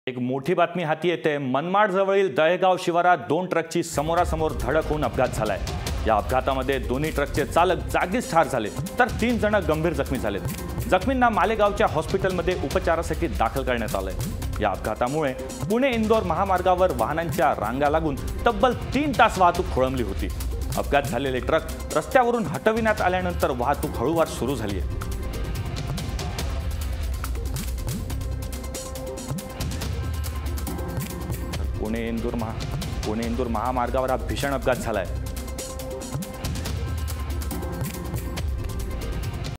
एक मोठी बातमी हाती येते। मनमाड जवळील दहेगाव शिवारात दोन ट्रकची समोरासमोर धडक होऊन अपघात झालाय। या अपघातामध्ये दोन्ही ट्रकचे चालक जागीच ठार झाले तर 3 जण गंभीर जखमी झालेत। जखमींना मालेगावच्या हॉस्पिटलमध्ये उपचारासाठी दाखल करण्यात आलंय। या अपघातामुळे पुणे इंदोर महामार्गावर वाहनांच्या रांगा लागून तब्बल 3 तास वाहतूक खोळंबली होती। अपघात झालेले ट्रक रस्त्यावरून हटविण्यात आल्यानंतर वाहतूक हळूवार सुरू झाली आहे। पुणे इंदोर महामार्गावर हा भीषण अपघात झालाय।